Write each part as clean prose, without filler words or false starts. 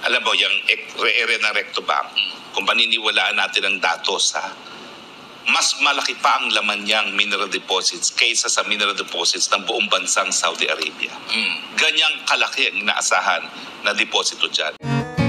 Alam mo, yung area ng Recto Bank, kung paniniwalaan natin ang datos, mas malaki pa ang laman niyang mineral deposits kaysa sa mineral deposits ng buong bansang Saudi Arabia. Ganyang kalaki ang inaasahan na deposito dyan.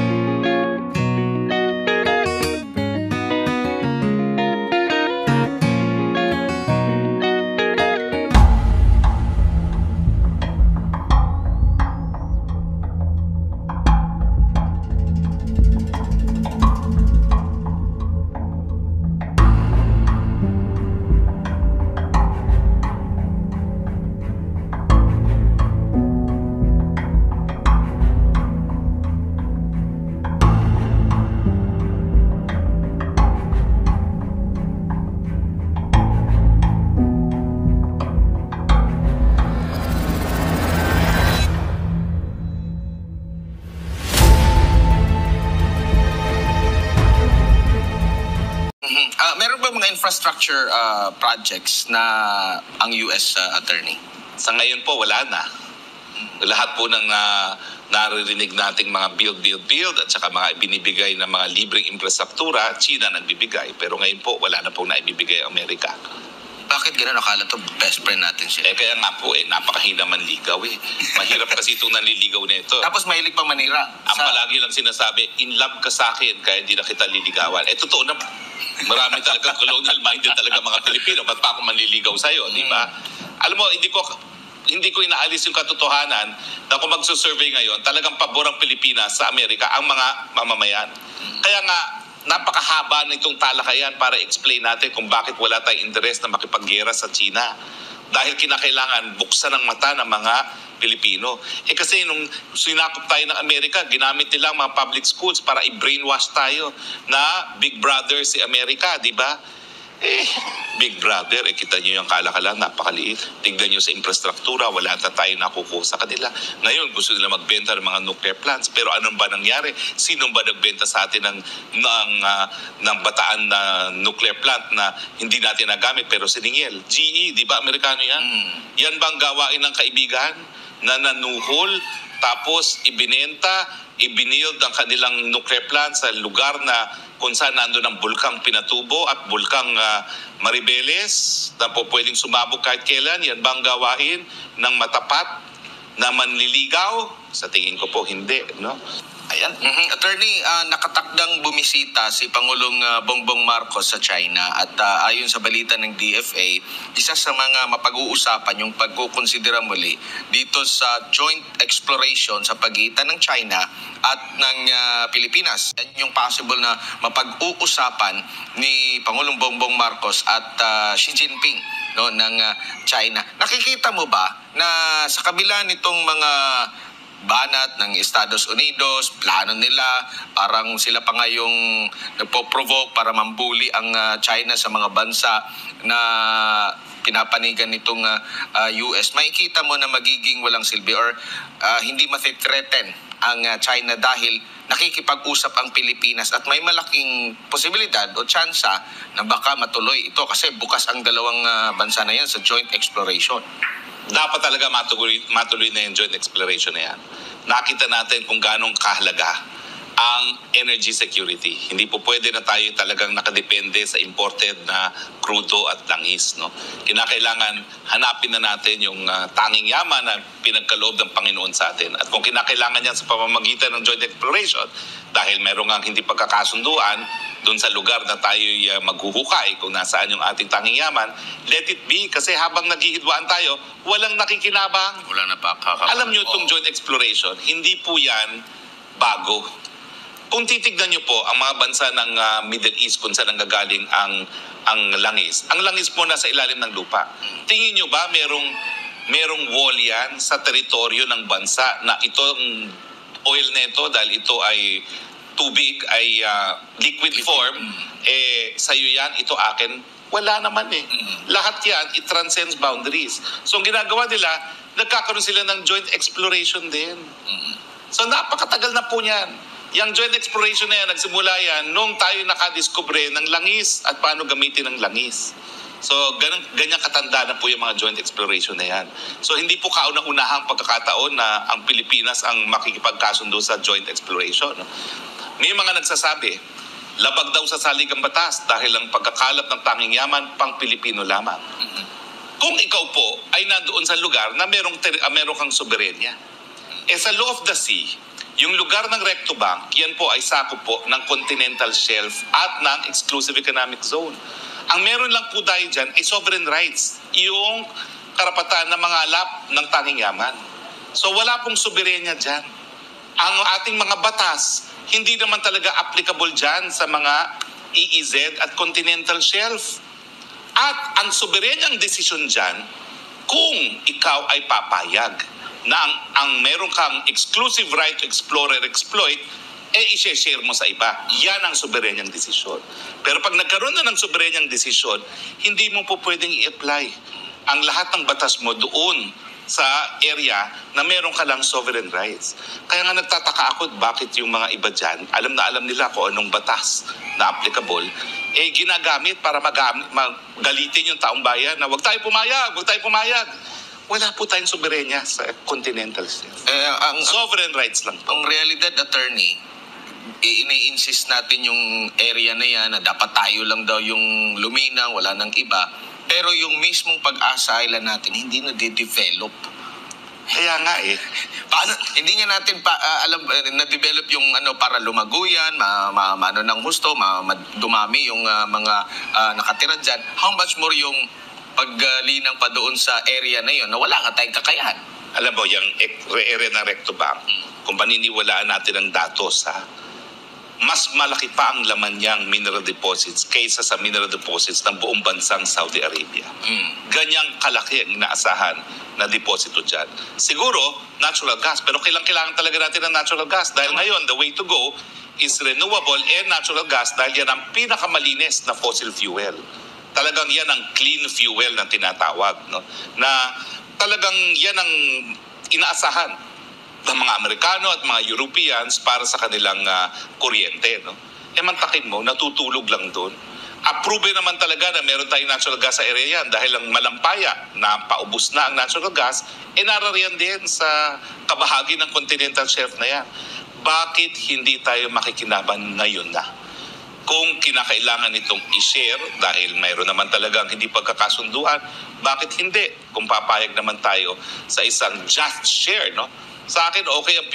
Meron ba mga infrastructure projects na ang US attorney? Sa ngayon po, wala na. Lahat po ng naririnig nating mga build at saka mga binibigay na mga libreng infrastruktura, China nagbibigay. Pero ngayon po, wala na pong naibibigay ang Amerika. Bakit gano'n? Akala to best friend natin sila. Kaya nga po, napakahina manligaw Mahirap kasi itong nanliligaw nito. Tapos mahilig pa manira. Ang palagi lang sinasabi, in love ka sa akin, kaya hindi na kita liligawan. Totoo naman. Marami talaga colonial-minded talaga mga Pilipino. Ba't pa ako manliligaw sa'yo, di ba? Alam mo, hindi ko inaalis yung katotohanan na kung magsusurvey ngayon, talagang pabor ang Pilipinas sa Amerika ang mga mamamayan. Kaya nga, napakahaba nitong talakayan para explain natin kung bakit wala tayong interes na makipaggera sa China. Dahil kinakailangan buksan ang mata ng mga Pilipino. Kasi nung sinakop tayo ng Amerika, ginamit nila ang mga public schools para i-brainwash tayo na Big Brother si Amerika, di ba? Big Brother, kita nyo yung kalakalan, napakaliit. Tignan nyo sa infrastruktura, wala na tayo nakukuha sa kanila. Ngayon, gusto nila magbenta ng mga nuclear plants. Pero anong ba nangyari? Sino ba nagbenta sa atin ng bataan na nuclear plant na hindi natin nagamit pero siningil? GE, di ba? Amerikano yan? Yan bang gawain ng kaibigan na nanuhol tapos ibinild ang kanilang nuclear plant sa lugar na kung saan nandun ang bulkang Pinatubo at bulkang Maribeles na po pwedeng sumabog kahit kailan? Yan bang gawain ng matapat na manliligaw? Sa tingin ko po hindi, no? Ayan. Attorney, nakatakdang bumisita si Pangulong Bongbong Marcos sa China at ayon sa balita ng DFA, isa sa mga mapag-uusapan yung pagkukonsidera muli dito sa joint exploration sa pagitan ng China at ng Pilipinas. Yan yung possible na mapag-uusapan ni Pangulong Bongbong Marcos at Xi Jinping ng China. Nakikita mo ba na sa kabila nitong mga banat ng Estados Unidos, plano nila, parang sila pa nga yung nagpo-provoke para mambuli ang China sa mga bansa na pinapanigan nitong US, makikita mo na magiging walang silbi or hindi ma-threaten ang China dahil nakikipag-usap ang Pilipinas at may malaking posibilidad o tsansa na baka matuloy ito kasi bukas ang dalawang bansa na yan sa joint exploration. Dapat talaga matuloy na yung joint exploration na yan. Nakita natin kung ganong kahalaga ang energy security. Hindi po pwede na tayo talagang nakadepende sa imported na krudo at langis. No? Kinakailangan hanapin na natin yung tanging yaman na pinagkaloob ng Panginoon sa atin. At kung kinakailangan yan sa pamamagitan ng joint exploration, dahil meron nga hindi pagkakasunduan doon sa lugar na tayo maghuhukay kung nasaan yung ating tanging yaman, let it be. Kasi habang naghihidwaan tayo, walang nakikinabang. Wala na pa kakabang. Alam nyo itong joint exploration, hindi po yan bago. Kung titignan nyo po ang mga bansa ng Middle East kung saan nanggagaling ang langis. Ang langis po nasa ilalim ng lupa. Tingin nyo ba merong wall yan sa teritoryo ng bansa na itong oil neto dahil ito ay tubig, ay liquid form, sa'yo yan, ito akin? Wala naman Lahat yan, it transcends boundaries. So ang ginagawa nila, nagkakaroon sila ng joint exploration din. So napakatagal na po niyan. Yung joint exploration na yan, nagsimula yan nung tayo nakadiskubre ng langis at paano gamitin ang langis. So, ganyan katanda na po yung mga joint exploration na yan. So, hindi po kauna-unahang pagkakataon na ang Pilipinas ang makikipagkasundo sa joint exploration. May mga nagsasabi, labag daw sa saligang batas dahil ang pagkakalap ng tanging yaman pang Pilipino lamang. Kung ikaw po ay nandoon sa lugar na meron kang soberenya, sa law of the sea, yung lugar ng Recto Bank, yan po ay sakop po ng continental shelf at ng exclusive economic zone. Ang meron lang po tayo dyan ay sovereign rights, yung karapatan na mangalap ng tanging yaman. So wala pong soberenya dyan. Ang ating mga batas, hindi naman talaga applicable dyan sa mga EEZ at continental shelf. At ang soberenyang desisyon dyan, kung ikaw ay papayag na ang meron kang exclusive right to explore or exploit, i-share mo sa iba. Yan ang soberenyang desisyon. Pero pag nagkaroon na ng soberenyang desisyon, hindi mo po pwedeng i-apply ang lahat ng batas mo doon sa area na meron ka lang sovereign rights. Kaya nga nagtataka ako bakit yung mga iba dyan, alam na alam nila kung anong batas na applicable, ginagamit para magalitin yung taong bayan na wag tayo pumayag. Wala po tayong soberenya sa continental shelf. Sovereign rights lang po. Ang realidad, attorney, ini-insist natin yung area na yan na dapat tayo lang daw yung luminang, wala nang iba. Pero yung mismong Pag-asa Island natin, hindi na de-develop. Kaya nga Paano, hindi niya natin alam na-develop yung para lumaguyan, ano ng husto, dumami yung mga nakatira dyan. How much more yung paglinang pa doon sa area na yun na wala nga tayong kakayahan. Alam mo, yung area ng Recto Bank, kung paniniwalaan natin ang datos, mas malaki pa ang laman niyang mineral deposits kaysa sa mineral deposits ng buong bansang Saudi Arabia. Ganyang kalaki ang inaasahan na deposito dyan. Siguro, natural gas, pero kailangan talaga natin ng natural gas dahil ngayon, the way to go is renewable and natural gas dahil yan ang pinakamalinis na fossil fuel. Talagang yan ang clean fuel na tinatawag, no? Na talagang yan ang inaasahan ng mga Amerikano at mga Europeans para sa kanilang kuryente, no? Mantakin mo, natutulog lang doon. Approve naman talaga na meron tayong natural gas sa area yan dahil ang malampaya na paubos na ang natural gas, narariyan din sa kabahagi ng continental shelf na yan. Bakit hindi tayo makikinaban ngayon na? Kung kinakailangan itong i-share dahil mayroon naman talagang hindi pagkakasunduan, bakit hindi? Kung papayag naman tayo sa isang just share, no? Sa akin, okay ang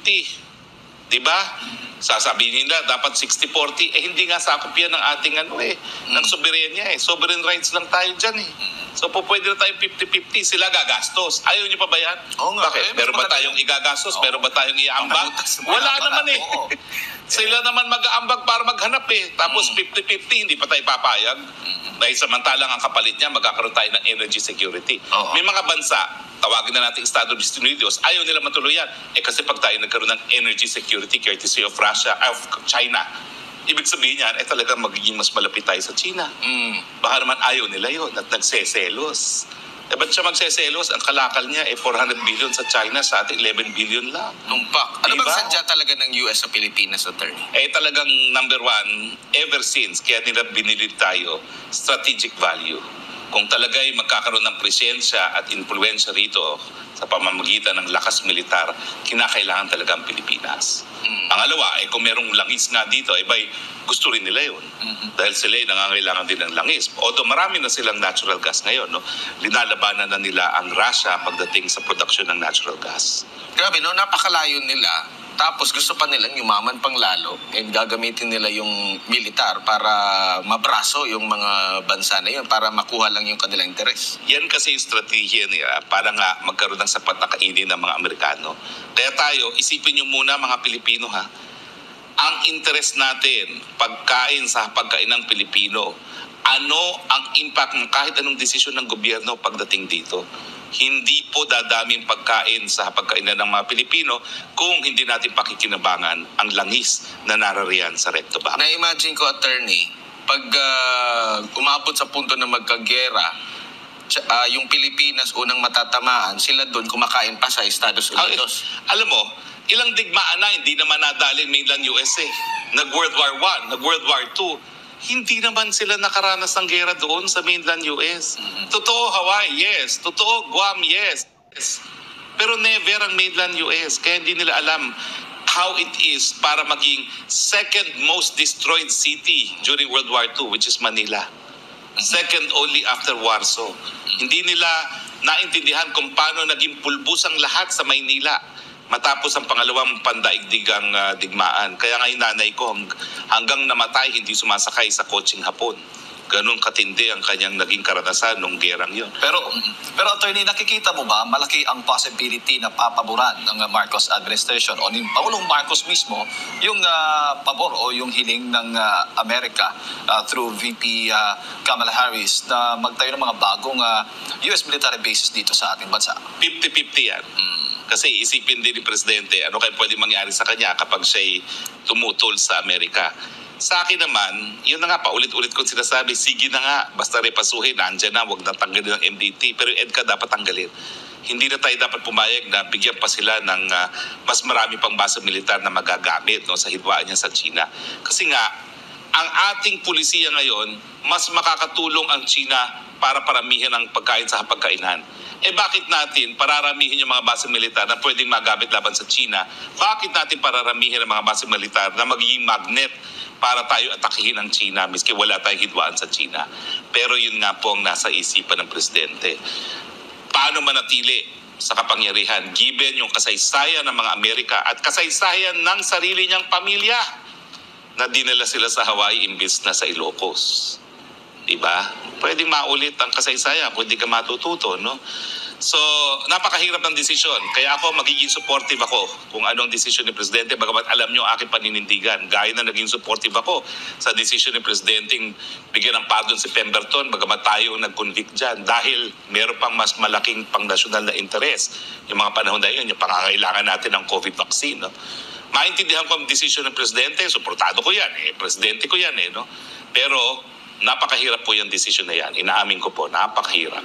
50-50. Diba? Sasabihin nila, dapat 60-40. Hindi nga sakop yan ng ating ng soberenya. Sovereign rights lang tayo dyan So, pwede na tayong 50-50. Sila gagastos. Ayaw niyo pa ba yan? Oo nga. Bakit? Meron ba tayong igagastos? Meron ba tayong iaambag? Wala naman Sila naman mag-aambag para maghanap Tapos 50-50, hindi pa tayo papayag. Dahil samantalang ang kapalit niya, magkakaroon tayo ng energy security. May mga bansa, tawagin na natin Estados Unidos, ayaw nila matuluyan. Kasi pag tayo nagkaroon ng energy security courtesy of China, ibig sabihin yan, talagang magiging mas malapit tayo sa China. Baka naman ayaw nila yon at nagseselos. Ba't siya magseselos? Ang kalakal niya 400 billion sa China, sa ating 11 billion lang. Tumpak. Ano bang sadya talaga ng US sa Pilipinas, attorney? Talagang number one, ever since, kaya nila binili tayo, strategic value. Kung talaga'y magkakaroon ng presensya at influensya rito sa pamamagitan ng lakas militar, kinakailangan talaga ang Pilipinas. Pangalawa, kung merong langis nga dito, gusto rin nila yun. Dahil sila nangangailangan din ng langis. Although marami na silang natural gas ngayon, no? Linalabanan na nila ang Russia pagdating sa production ng natural gas. Grabe, no? Napakalayo nila. Tapos gusto pa nilang yumaman pang lalo and gagamitin nila yung militar para mabraso yung mga bansa na yun para makuha lang yung kanilang interes. Yan kasi yung strategiya nila para nga magkaroon ng sapat na kainin ng mga Amerikano. Kaya tayo, isipin nyo muna mga Pilipino ang interes natin, pagkain sa pagkain ng Pilipino, ano ang impact ng kahit anong desisyon ng gobyerno pagdating dito. Hindi po dadaming pagkain sa pagkainan ng mga Pilipino kung hindi natin pakikinabangan ang langis na narariyan sa Recto Bank. Na-imagine ko, attorney, pag umabot sa punto na magkagera, yung Pilipinas unang matatamaan, sila doon kumakain pa sa Estados Unidos. Alam mo, ilang digmaan na, hindi naman nadali mainland USA. Nag-World War I, nag-World War II. hindi naman sila nakaranas ng gera doon sa mainland US. Totoo Hawaii, yes. Totoo Guam, yes. Pero never ang mainland US. Kaya hindi nila alam how it is para maging second most destroyed city during World War II, which is Manila. Second only after Warsaw. Hindi nila naintindihan kung paano naging pulbus ang lahat sa Maynila matapos ang pangalawang pandaigdigang digmaan. Kaya nga yung nanay ko hanggang namatay hindi sumasakay sa kotseng Hapon. Ganun katindi ang kanyang naging karanasan nung gerang yun. Pero attorney, nakikita mo ba malaki ang possibility na papaboran ng Marcos administration o ni Pangulong Marcos mismo yung pabor o yung hiling ng Amerika through VP Kamala Harris na magtayo ng mga bagong US military bases dito sa ating bansa? 50-50 yan. Kasi isipin din ni Presidente ano kaya pwede mangyari sa kanya kapag siya'y tumutol sa Amerika. Sa akin naman, yun na nga, paulit-ulit ko sinasabi, sige na nga, basta repasuhin, nandyan na, wag na tanggalin ng MDT, pero EDCA dapat tanggalin. Hindi na tayo dapat pumayag na bigyan pa sila ng mas marami pang base militar na magagamit sa hidwaan niya sa China. Kasi nga, ang ating pulisiya ngayon, mas makakatulong ang China para paramihin ang pagkain sa hapagkainan. Bakit natin pararamihin yung mga base militar na pwedeng magamit laban sa China? Bakit natin pararamihin ang mga base militar na magiging magnet para tayo atakihin ang China miski wala tayong hidwaan sa China? Pero yun nga po ang nasa isipan ng Presidente. Paano manatili sa kapangyarihan given yung kasaysayan ng mga Amerika at kasaysayan ng sarili niyang pamilya na dinala sila sa Hawaii imbis na sa Ilocos? Diba? Pwedeng maulit ang kasaysayan kung hindi ka matututo, no? So, napakahirap ng desisyon. Kaya ako, magiging supportive ako kung anong desisyon ni Presidente, bagamat alam nyo aking paninindigan. Gaya na naging supportive ako sa desisyon ni Presidente bigyan ng pardon si Pemberton, bagamat tayo nag-convict dyan. Dahil meron pang mas malaking pang-nasyonal na interes. Yung mga panahon na yun, yung pangangailangan natin ng COVID vaccine, no? Maintindihan ko ang desisyon ng Presidente, suportado ko yan, Presidente ko yan, no? Pero, napakahirap po yung desisyon na yan. Inaamin ko po, napakahirap.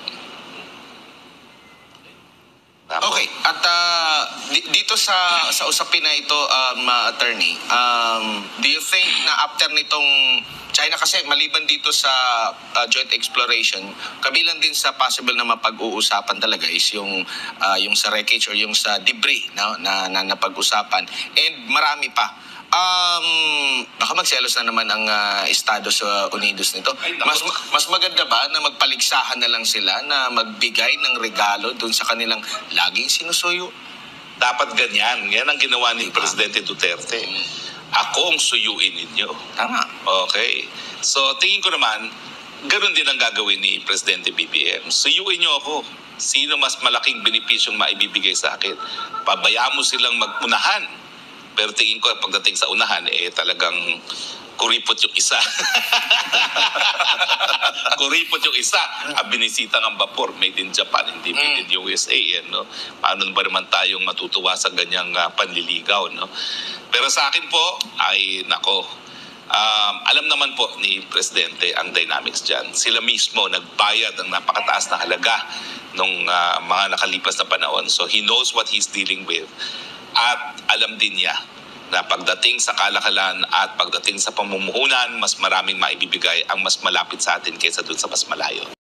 Okay, at dito sa usapin na ito, attorney, do you think na after nitong China, kasi maliban dito sa joint exploration, kabilang din sa possible na mapag-uusapan talaga is yung sa wreckage or yung sa debris na napag-usapan, and marami pa. Baka magselos na naman ang Estados Unidos nito. Mas maganda ba na magpaligsahan na lang sila na magbigay ng regalo dun sa kanilang laging sinusuyo? Dapat ganyan. Yan ang ginawa ni Presidente Duterte. Ako ang suyuin ninyo. Tama. Okay. So, tingin ko naman, ganun din ang gagawin ni Presidente BBM. Suyuin niyo ako. Sino mas malaking benepisyong maibibigay sa akin? Pabayaan mo silang magunahan. Pero tingin ko pagdating sa unahan, talagang kuripot yung isa. Kuripot yung isa. Binisita ng vapor, made in Japan, hindi made in USA. No? Paano ba naman tayong matutuwa sa ganyang panliligaw? No? Pero sa akin po, alam naman po ni Presidente ang dynamics dyan. Sila mismo nagbayad ng napakataas na halaga nung mga nakalipas na panahon. So he knows what he's dealing with. At alam din niya na pagdating sa kalakalan at pagdating sa pamumuhunan, mas maraming maibibigay ang mas malapit sa atin kaysa dun sa mas malayo.